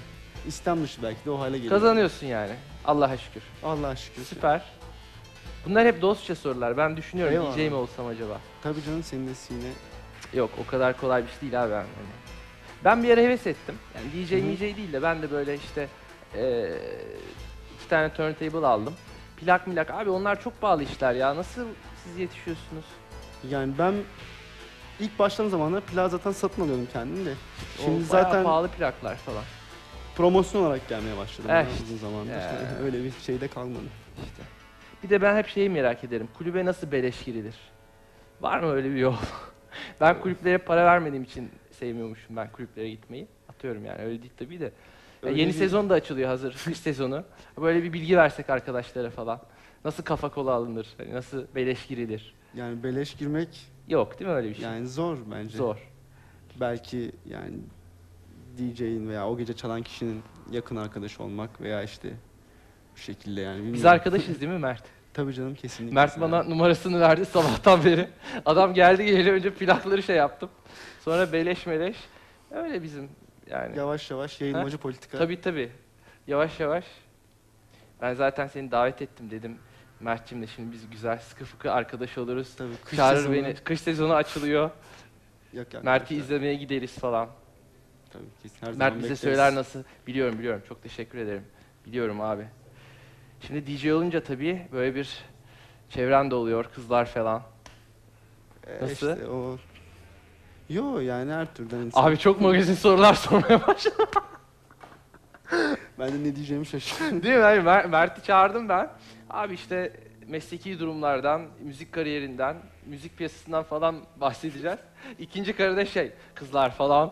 İstem dışı belki de o hale geliyor. Kazanıyorsun yani. Allah'a şükür. Allah'a şükür. Süper. Bunlar hep dostça sorular. Ben düşünüyorum Eyvallah. D J mi olsam acaba? Tabii canım, senin de sine. Yok, o kadar kolay bir şey değil abi ben. Hani. Ben bir ara heves ettim. Yani D J Hı hı. M J değil de ben de böyle işte eee iki tane turntable aldım. Plak milak abi, onlar çok pahalı işler ya. Nasıl siz yetişiyorsunuz? Yani ben ilk başladığım zamanlar plağı zaten satın alıyordum kendim de. O Şimdi bayağı zaten pahalı plaklar falan. promosyon olarak gelmeye başladım Eh ya işte. uzun zamandır. Ya. Öyle bir şey de kalmadı. İşte. Bir de ben hep şeyi merak ederim. Kulübe nasıl beleş girilir? Var mı öyle bir yol? Ben kulüplere para vermediğim için sevmiyormuşum ben kulüplere gitmeyi. Atıyorum yani, öyle değil tabii de. Ya Öyle yeni değil. sezon da açılıyor hazır, kış sezonu. Böyle bir bilgi versek arkadaşlara falan. Nasıl kafa kola alınır? Hani nasıl beleş girilir? Yani beleş girmek Yok değil mi öyle bir şey? yani zor bence. Zor. Belki yani D J'in veya o gece çalan kişinin yakın arkadaşı olmak veya işte bu şekilde yani. Biz bilmiyorum. arkadaşız değil mi Mert? Tabii canım, kesinlikle. Mert bana numarasını verdi sabahtan beri. Adam geldi geleli önce plakları şey yaptım. Sonra beleş meleş. Öyle bizim yani. Yavaş yavaş yayılmacı politika. Tabii tabii. Yavaş yavaş. Ben zaten seni davet ettim dedim. Mert'cimle şimdi biz güzel sıkı fıkı arkadaş oluruz. Tabii, kış Çağırır sezonu- beni. Kış sezonu açılıyor. Yok, yok, Mert'i yok. izlemeye gideriz falan. Tabii, kesin, her zaman Mert bize bekleriz. söyler nasıl. Biliyorum biliyorum. Çok teşekkür ederim. Biliyorum abi. Şimdi D J olunca tabii böyle bir çevren de oluyor. Kızlar falan. Ee, Nasıl? işte o... Yo yani her türden insan. Abi çok magazin sorular sormaya başladım. Ben de ne diyeceğimi şaşırdım. Değil mi? Hayır, Mer- Mert'i çağırdım ben. Abi işte mesleki durumlardan, müzik kariyerinden, müzik piyasasından falan bahsedeceğiz. İkinci karede şey, kızlar falan.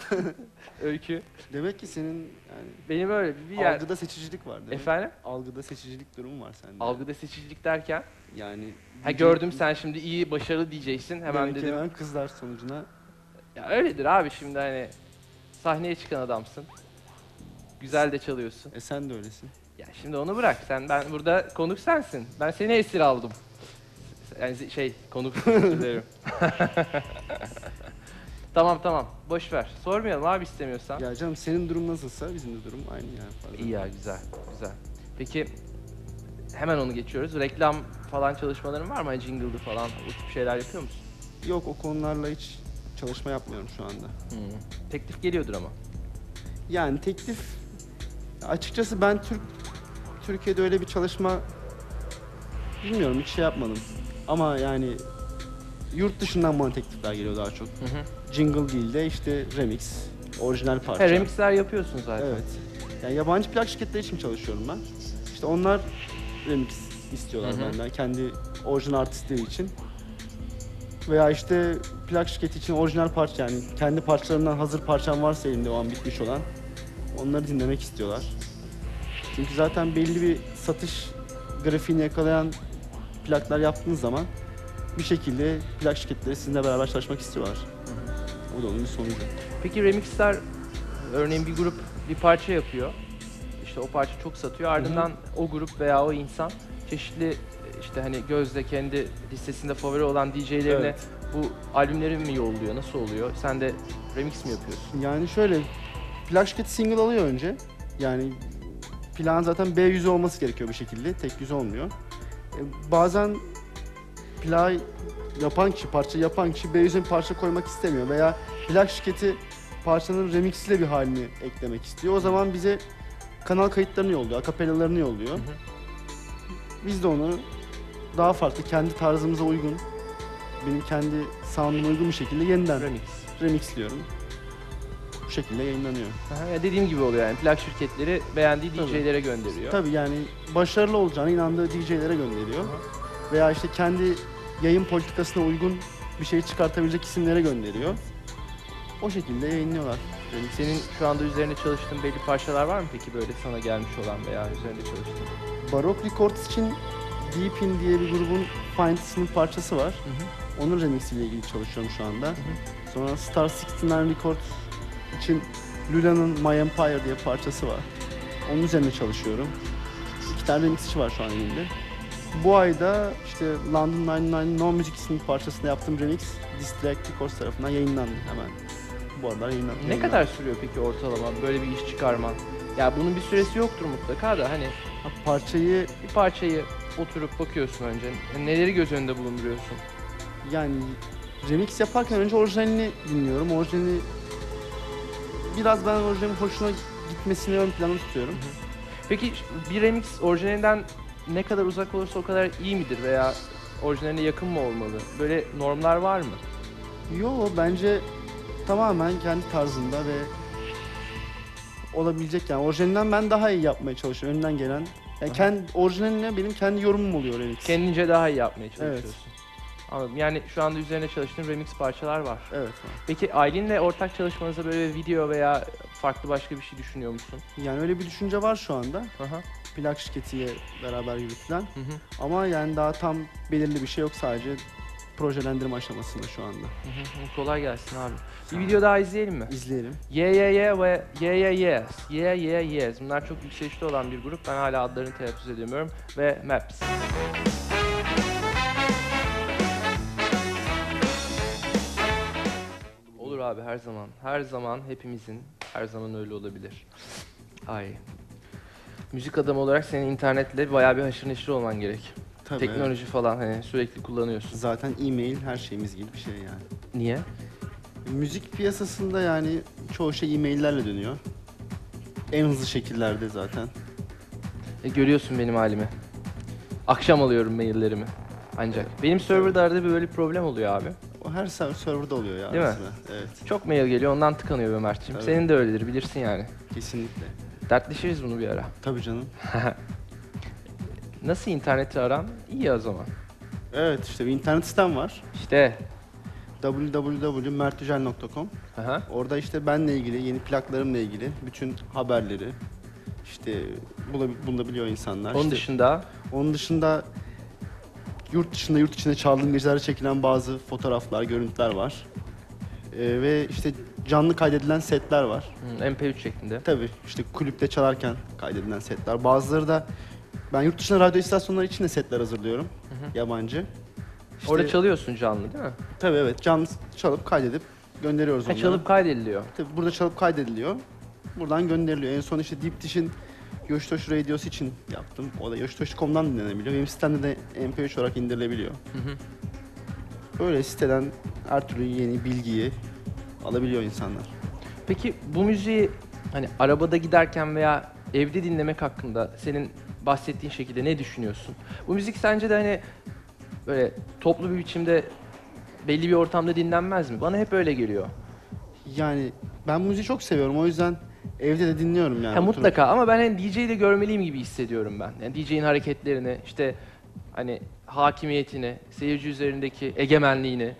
Öykü. Demek ki senin yani Benim öyle bir yer. algıda seçicilik var demek. Efendim? Algıda seçicilik durumu var sende. Algıda seçicilik derken. Yani Ha D J gördüm sen şimdi iyi, başarılı D J'sin. Hemen demek ki dedim. hemen kızlar sonucuna. Ya öyledir abi şimdi hani sahneye çıkan adamsın. Güzel de çalıyorsun. E sen de öylesin. Ya şimdi onu bırak. Sen ben burada konuk sensin. Ben seni esir aldım. Yani zi- şey konuk özür dilerim. Tamam tamam. Boş ver. Sormayalım abi istemiyorsan. Ya canım, senin durum nasılsa bizim de durum aynı yani. Fazla. İyi ya, güzel. Güzel. Peki hemen onu geçiyoruz. Reklam falan çalışmaların var mı? Hani jingle'dı falan. O tip şeyler yapıyor musun? Yok, o konularla hiç çalışma yapmıyorum şu anda. Hmm. Teklif geliyordur ama. Yani teklif, açıkçası ben Türk Türkiye'de öyle bir çalışma bilmiyorum, hiç şey yapmadım. Ama yani yurt dışından bana teklifler geliyor daha çok. Hı hı. Jingle değil de işte remix, orijinal parça. He, remixler yapıyorsun zaten. Evet. Yani yabancı plak şirketleri için çalışıyorum ben. İşte onlar remix istiyorlar Hı hı. benden, kendi orijinal artistleri için. Veya işte plak şirketi için orijinal parça, yani kendi parçalarından hazır parçam varsa elimde o an bitmiş olan, onları dinlemek istiyorlar. Çünkü zaten belli bir satış grafiğini yakalayan plaklar yaptığınız zaman bir şekilde plak şirketleri sizinle beraber çalışmak istiyorlar. O da onun bir sonucu. Peki remixler, örneğin bir grup bir parça yapıyor. İşte o parça çok satıyor. Ardından o grup veya o insan çeşitli işte hani gözde kendi listesinde favori olan D J'lerine Evet. bu albümleri mi yolluyor? Nasıl oluyor? Sen de remix mi yapıyorsun? Yani şöyle, plak şirketi single alıyor önce. Yani plağın zaten B yüzü olması gerekiyor bir şekilde. Tek yüz olmuyor. E, bazen plağı yapan kişi, parça yapan kişi B yüzüne bir parça koymak istemiyor veya plak şirketi parçanın remixle bir halini eklemek istiyor. O zaman bize kanal kayıtlarını yolluyor, akapellalarını yolluyor. Hı hı. Biz de onu daha farklı, kendi tarzımıza uygun, benim kendi sound'uma uygun bir şekilde yeniden Remix. remixliyorum. Bu şekilde yayınlanıyor. Aha, ya dediğim gibi oluyor yani. Plak şirketleri beğendiği Tabii. D J'lere gönderiyor. Tabii yani başarılı olacağına inandığı D J'lere gönderiyor. Veya işte kendi yayın politikasına uygun bir şey çıkartabilecek isimlere gönderiyor. O şekilde yayınlıyorlar. Yani senin şu anda üzerine çalıştığın belli parçalar var mı peki böyle sana gelmiş olan veya üzerinde çalıştığın? Baroque Records için Deep In diye bir grubun Finds'ın parçası var. Hı hı. Onun remixiyle ilgili çalışıyorum şu anda. Sonra Star altmış dokuz Records için Lula'nın My Empire diye parçası var. Onun üzerine çalışıyorum. İki tane remixçi var şu an elimde. Bu ayda işte London doksan dokuz No Music isimli parçasında yaptığım remix Distract Records tarafından yayınlandı hemen. Bu aralar yayınlandı. Ne kadar sürüyor peki ortalama böyle bir iş çıkarman? Ya bunun bir süresi yoktur mutlaka da hani Ha, parçayı bir parçayı oturup bakıyorsun önce. Neleri göz önünde bulunduruyorsun? yani remix yaparken önce orijinalini dinliyorum. Orijinali biraz ben orijinalin hoşuna gitmesini ön plana tutuyorum. Peki bir remix orijinalinden ne kadar uzak olursa o kadar iyi midir veya orijinaline yakın mı olmalı? Böyle normlar var mı? Yo, bence tamamen kendi tarzında ve olabilecek yani. Orijinalinden ben daha iyi yapmaya çalışıyorum önünden gelen. Yani kendi orijinaline benim kendi yorumum oluyor remix. Kendince daha iyi yapmaya çalışıyorsun. Evet. Anladım. Yani şu anda üzerine çalıştığın remix parçalar var. Evet. var. Peki Aylin'le ortak çalışmanızda böyle video veya farklı başka bir şey düşünüyor musun? Yani öyle bir düşünce var şu anda. Aha. Plak şirketiyle beraber yürütülen. Hı hı. Ama yani daha tam belirli bir şey yok, sadece projelendirme aşamasında şu anda. Hı hı. Kolay gelsin abi. Bir video daha izleyelim mi? İzleyelim. Yeah Yeah Yeah ve Yeah Yeah Yes. Yeah Yeah Yes. Bunlar çok yükselişte olan bir grup. Ben hala adlarını telaffuz edemiyorum. Ve Maps. Olur abi, her zaman. Her zaman hepimizin her zaman öyle olabilir. Ay. Müzik adamı olarak senin internetle bayağı bir haşır neşir olman gerek. Tabii. Teknoloji falan hani sürekli kullanıyorsun. Zaten e-mail her şeyimiz gibi bir şey yani. Niye? Müzik piyasasında yani çoğu şey e-maillerle dönüyor. En hızlı şekillerde zaten. E, görüyorsun benim halimi. Akşam alıyorum maillerimi. Ancak benim serverda arada bir böyle bir problem oluyor abi. O her ser- serverda oluyor ya. Değil mi? aslında. Evet, Çok mail geliyor, ondan tıkanıyor Ömerciğim. Tabii. Senin de öyledir, bilirsin yani. kesinlikle. Dertleşiriz bunu bir ara. Tabii canım. Nasıl interneti aran? İyi o zaman. Evet, işte bir internet sitem var. İşte. w w w nokta mertücel nokta com. Aha. Orada işte benle ilgili, yeni plaklarımla ilgili bütün haberleri işte bulab- bulabiliyor insanlar. Onun İşte dışında onun dışında yurt dışında, yurt içinde çaldığım gecelerde çekilen bazı fotoğraflar, görüntüler var. Ee, ve işte canlı kaydedilen setler var. hı, M P üç şeklinde. Tabii işte kulüpte çalarken kaydedilen setler. Bazıları da ben yurt dışında radyo istasyonları için de setler hazırlıyorum. hı. Yabancı. İşte, Orada çalıyorsun canlı değil mi? Tabii evet, canlı çalıp kaydedip gönderiyoruz Ha, onları. çalıp kaydediliyor. Tabii burada çalıp kaydediliyor. Buradan gönderiliyor. En son işte Deep Dish'in Yoşitoş Radiosu için yaptım. O da yoşitoş nokta com'dan dinlenebiliyor. Benim sitemde de M P üç olarak indirilebiliyor. Hı hı. Böyle siteden her türlü yeni bilgiyi alabiliyor insanlar. Peki bu müziği hani arabada giderken veya evde dinlemek hakkında senin bahsettiğin şekilde ne düşünüyorsun? Bu müzik sence de hani böyle toplu bir biçimde belli bir ortamda dinlenmez mi? Bana hep öyle geliyor. Yani ben müziği çok seviyorum. O yüzden evde de dinliyorum yani. Ha, oturup. mutlaka ama ben hani D J'yi de görmeliyim gibi hissediyorum ben. Yani D J'in hareketlerini, işte hani hakimiyetini, seyirci üzerindeki egemenliğini,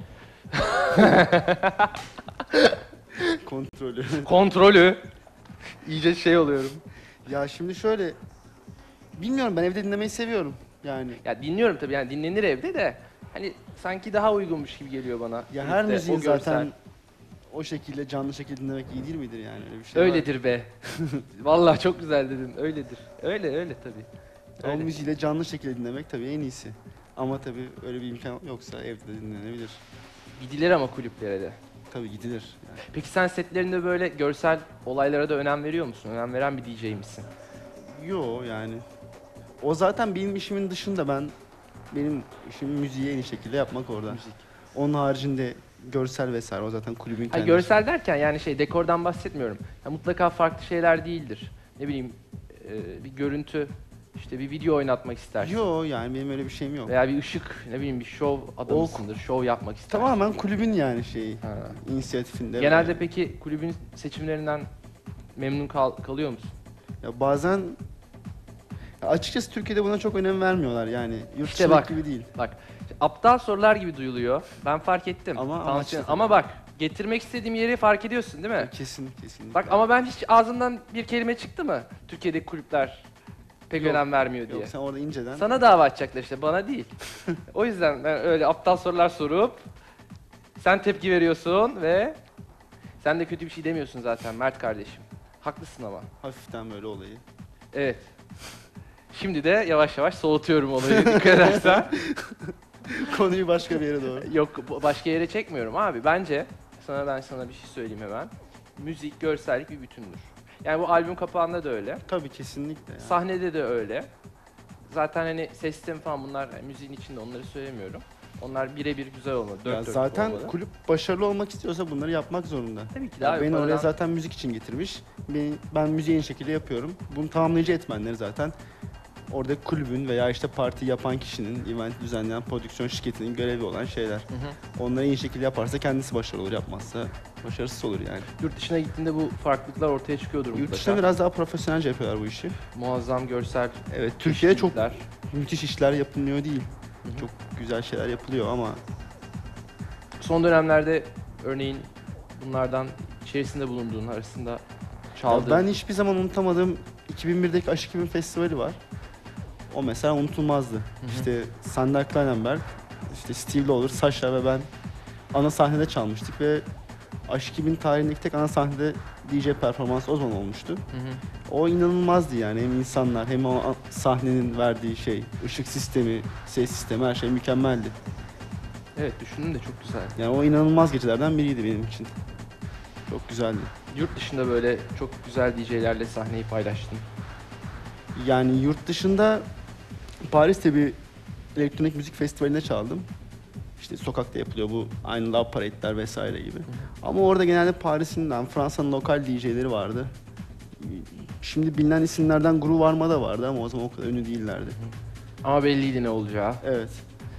Kontrolü. kontrolü. İyice şey oluyorum. Ya şimdi şöyle, bilmiyorum, ben evde dinlemeyi seviyorum. Yani Ya dinliyorum tabii, yani dinlenir evde de hani sanki daha uygunmuş gibi geliyor bana. ya her Birlikte, müziğin o görsel. zaten o şekilde, canlı şekilde dinlemek iyi değil midir yani, öyle bir şey var. Öyledir be. Vallahi çok güzel dedin. Öyledir. Öyle öyle tabii. O Öyle. müziğiyle canlı şekilde dinlemek tabii en iyisi. Ama tabii öyle bir imkan yoksa evde de dinlenebilir. Gidilir ama kulüplere de. Tabii gidilir. Yani. Peki sen setlerinde böyle görsel olaylara da önem veriyor musun? Önem veren bir D J misin? Yo yani. O zaten benim işimin dışında, ben benim işim müziği en iyi şekilde yapmak orada. Müzik. Onun haricinde görsel vesaire o zaten kulübün Ha, kendi. görsel derken yani şey, dekordan bahsetmiyorum. Ya, mutlaka farklı şeyler değildir. Ne bileyim e, bir görüntü, işte bir video oynatmak istersin. Yo yani benim öyle bir şeyim yok. Veya bir ışık, ne bileyim bir şov adamısındır, şov yapmak istersin. Tamamen kulübün yani şeyi, Ha. inisiyatifinde. Genelde böyle. peki kulübün seçimlerinden memnun kal- kalıyor musun? Ya bazen ya açıkçası Türkiye'de buna çok önem vermiyorlar yani. Yurt İşte dışındaki bak. gibi değil. Bak, aptal sorular gibi duyuluyor. Ben fark ettim. Ama Tansiyon- amaçlı. ama bak, getirmek istediğim yeri fark ediyorsun değil mi? Kesin kesin. Bak ama ben hiç ağzımdan bir kelime çıktı mı? Türkiye'deki kulüpler pek Yok, önem vermiyor diye. Yok, sen orada inceden. Sana dava açacaklar işte, bana değil. O yüzden ben öyle aptal sorular sorup sen tepki veriyorsun ve sen de kötü bir şey demiyorsun zaten Mert kardeşim. Haklısın ama. Hafiften böyle olayı. Evet. Şimdi de yavaş yavaş soğutuyorum olayı, dikkat edersen. Konuyu başka bir yere doğru. Yok, bu- başka yere çekmiyorum abi. Bence sana ben sana bir şey söyleyeyim hemen. Müzik, görsellik bir bütündür. Yani bu albüm kapağında da öyle. Tabii kesinlikle. Yani. Sahnede de öyle. Zaten hani ses sistemi falan bunlar yani müziğin içinde onları söylemiyorum. Onlar birebir güzel olmalı. Dört Ya dörtlük zaten olmalı. kulüp başarılı olmak istiyorsa bunları yapmak zorunda. Tabii ki de Ya abi, beni paradan- oraya zaten müzik için getirmiş. Ben, ben müziği en şekilde yapıyorum. Bunu tamamlayıcı etmenleri zaten orada kulübün veya işte parti yapan kişinin, event düzenleyen prodüksiyon şirketinin görevi olan şeyler. Hı hı. Onları iyi şekilde yaparsa kendisi başarılı olur, yapmazsa başarısız olur yani. Yurt dışına gittiğinde bu farklılıklar ortaya çıkıyordur Yurt mutlaka. dışında biraz daha profesyonelce yapıyorlar bu işi. Muazzam görsel Evet, Türkiye'de çok işçilikler. müthiş işler yapılmıyor değil. Hı hı. Çok güzel şeyler yapılıyor ama Son dönemlerde örneğin bunlardan içerisinde bulunduğun arasında çaldığın... ya ben hiçbir zaman unutamadığım iki bin birdeki Aşk iki bin Festivali var. O mesela unutulmazdı. hı. İşte Sander Kleinenberg, işte Steve Lawler, Sasha ve ben ana sahnede çalmıştık ve Aşk iki bin tarihindeki tek ana sahnede D J performansı o zaman olmuştu. Hı hı. O inanılmazdı yani, hem insanlar hem o a- sahnenin verdiği şey, ışık sistemi, ses sistemi, her şey mükemmeldi. Evet, düşündüm de çok güzel. Yani o inanılmaz gecelerden biriydi benim için. Çok güzeldi. Yurt dışında böyle çok güzel D J'lerle sahneyi paylaştın. Yani yurt dışında Paris'te bir elektronik müzik festivalinde çaldım. İşte sokakta yapılıyor bu, aynı Love Parade'ler vesaire gibi. Ama orada genelde Paris'inden, Fransa'nın lokal D J'leri vardı. Şimdi bilinen isimlerden Groove Armada da vardı ama o zaman o kadar ünlü değillerdi. Ama belliydi ne olacağı. Evet.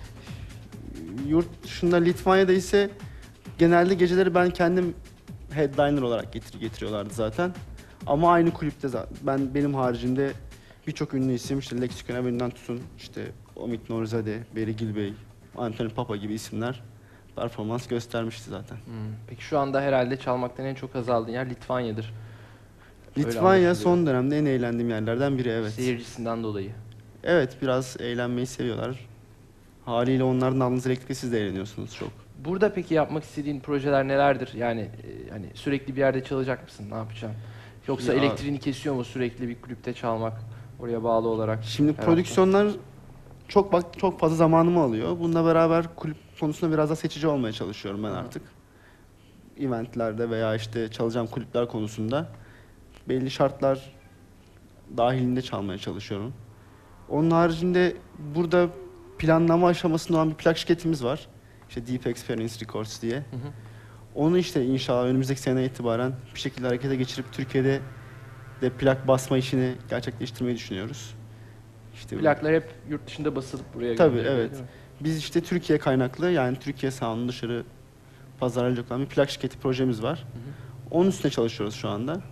Yurt dışında Litvanya'da ise genelde geceleri ben kendim headliner olarak getir getiriyorlardı zaten. Ama aynı kulüpte zaten ben, benim haricimde birçok ünlü isim, işte Lexicon Avenue tutun, işte Omid Norzade, Barry Gilbey, Anthony Papa gibi isimler performans göstermişti zaten. Hmm. Peki şu anda herhalde çalmaktan en çok azaldığın yer Litvanya'dır. Öyle Litvanya anlaşılıyor. son dönemde en eğlendiğim yerlerden biri, evet. Seyircisinden dolayı. Evet, biraz eğlenmeyi seviyorlar. Haliyle onlardan aldığınız elektrikle siz de eğleniyorsunuz çok. Burada peki yapmak istediğin projeler nelerdir? Yani e, hani sürekli bir yerde çalacak mısın? Ne yapacaksın? Yoksa Ya- elektriğini kesiyor mu sürekli bir kulüpte çalmak? Oraya bağlı olarak. Şimdi her hafta? prodüksiyonlar çok bak çok fazla zamanımı alıyor. Bununla beraber kulüp konusunda biraz daha seçici olmaya çalışıyorum ben Hı. artık. Eventlerde veya işte çalacağım kulüpler konusunda belli şartlar dahilinde çalmaya çalışıyorum. Onun haricinde burada planlama aşamasında olan bir plak şirketimiz var. İşte Deep Experience Records diye. Hı hı. Onu işte inşallah önümüzdeki sene itibaren bir şekilde harekete geçirip Türkiye'de de plak basma işini gerçekleştirmeyi düşünüyoruz. İşte bu- Plaklar hep yurt dışında basılıp buraya Tabii, gönderiliyor, evet. değil mi? Biz işte Türkiye kaynaklı, yani Türkiye sahanını dışarı pazarlayacak olan bir plak şirketi projemiz var. Hı hı. Onun üstüne çalışıyoruz şu anda.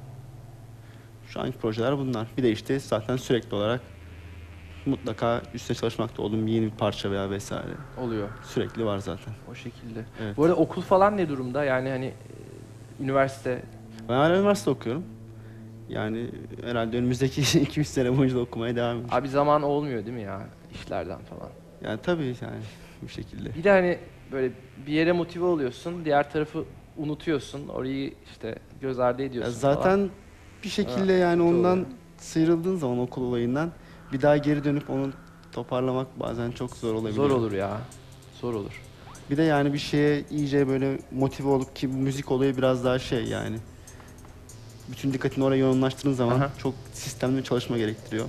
Şu anki projeler bunlar. Bir de işte zaten sürekli olarak mutlaka üstüne çalışmakta olduğum bir yeni bir parça veya vesaire. Oluyor Sürekli var zaten. o şekilde. Evet. Bu arada okul falan ne durumda? Yani hani e, üniversite Ben hala üniversite okuyorum. Yani herhalde önümüzdeki iki üç sene boyunca da okumaya devam edeceğim. abi zaman olmuyor değil mi ya işlerden falan? Yani tabii yani bir şekilde. Bir de hani böyle bir yere motive oluyorsun, diğer tarafı unutuyorsun, orayı işte göz ardı Ya ediyorsun zaten falan. bir şekilde Ha, yani kötü ondan oluyor. sıyrıldığın zaman okul olayından bir daha geri dönüp onu toparlamak bazen çok zor olabiliyor. Zor olur ya, zor olur. Bir de yani bir şeye iyice böyle motive olup, ki bu müzik olayı biraz daha şey yani. Bütün dikkatini oraya yoğunlaştırdığın zaman Aha. çok sistemli çalışma gerektiriyor.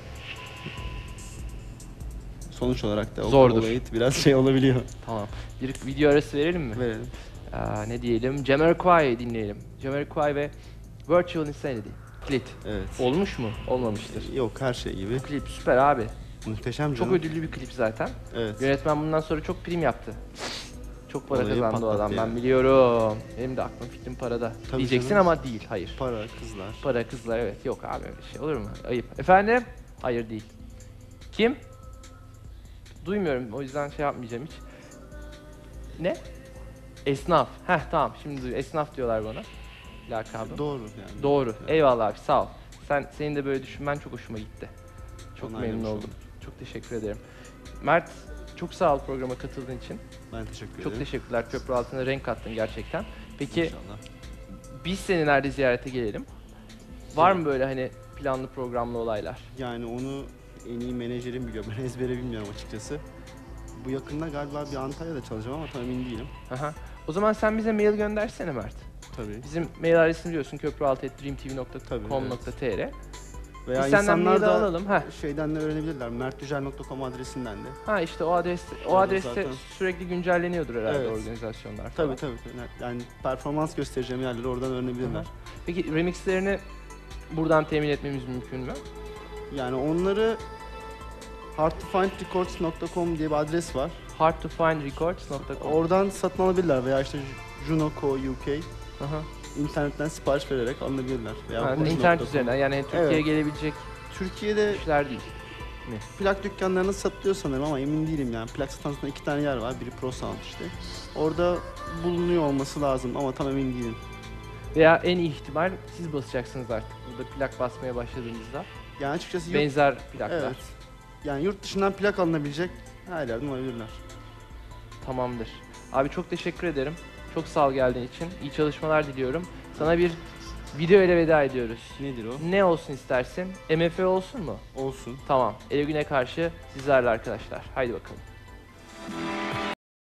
Sonuç olarak da okul Zordur. olayı biraz şey olabiliyor. Tamam. Bir video arası verelim mi? Verelim. Aa, ne diyelim? Jamiroquai dinleyelim. Jamiroquai ve Virtual Insanity. Kilit. Evet. Olmuş mu? Olmamıştır. Yok, her şey gibi. Klip süper abi. Muhteşem Çok canım. ödüllü bir klip zaten. Evet. Yönetmen bundan sonra çok prim yaptı. Çok para Olayı kazandı o adam, patlattı ben yani. biliyorum. Benim de aklım fikrim parada. Tabii Diyeceksin canım. ama değil, hayır. Para, kızlar. Para, kızlar, evet. Yok abi öyle şey olur mu? Ayıp. Efendim? Hayır değil. Kim? Duymuyorum, o yüzden şey yapmayacağım hiç. Ne? Esnaf. Heh tamam, şimdi duyuyorum. Esnaf diyorlar bana. Lakabım. Doğru yani. Doğru. Evet. Eyvallah abi, sağ ol. Sen, senin de böyle düşünmen çok hoşuma gitti. Çok Onaylamış memnun oldum. oldum. Çok teşekkür ederim. Mert, çok sağ ol programa katıldığın için. Ben teşekkür ederim. Çok teşekkürler. Köprü altına renk kattın gerçekten. Peki İnşallah. biz seni nerede ziyarete gelelim? Var mı böyle hani planlı programlı olaylar? Yani onu en iyi menajerim biliyor. Ben ezbere bilmiyorum açıkçası. Bu yakında galiba bir Antalya'da çalacağım ama tam emin değilim. Aha. O zaman sen bize mail göndersene Mert. Tabii. Bizim mail adresini biliyorsun köprüaltı at dreamtv nokta com nokta tr. Veya Biz senden insanlar mail da alalım. Heh. şeyden de öğrenebilirler. mertücel nokta com adresinden de. Ha işte o adres o Orada adreste zaten. sürekli güncelleniyordur herhalde Evet. organizasyonlar falan. Tabii tabii. tabii. Yani performans göstereceğim yerleri oradan öğrenebilirler. Peki remixlerini buradan temin etmemiz mümkün mü? Yani onları hard to find records nokta com diye bir adres var. hard to find records nokta com. Oradan satın alabilirler veya işte Junoco U K Aha. internetten sipariş vererek alınabilirler. Veya Ha, Huj internet nokta com. üzerinden yani Türkiye'ye Evet. gelebilecek Türkiye'de işler değil. plak dükkanlarına satılıyor sanırım ama emin değilim yani. Plak satan zaten iki tane yer var. Biri Pro Sound işte. Orada bulunuyor olması lazım ama tam emin değilim. Veya en iyi ihtimal siz basacaksınız artık burada plak basmaya başladığınızda. Yani açıkçası yurt, Benzer plaklar. evet. Yani yurt dışından plak alınabilecek her yerden alabilirler. Tamamdır. Abi çok teşekkür ederim. Çok sağ ol geldiğin için. İyi çalışmalar diliyorum. Sana bir video ile veda ediyoruz. Nedir o? Ne olsun istersin? M F olsun mu? Olsun. Tamam. Ele güne karşı sizlerle arkadaşlar. Haydi bakalım.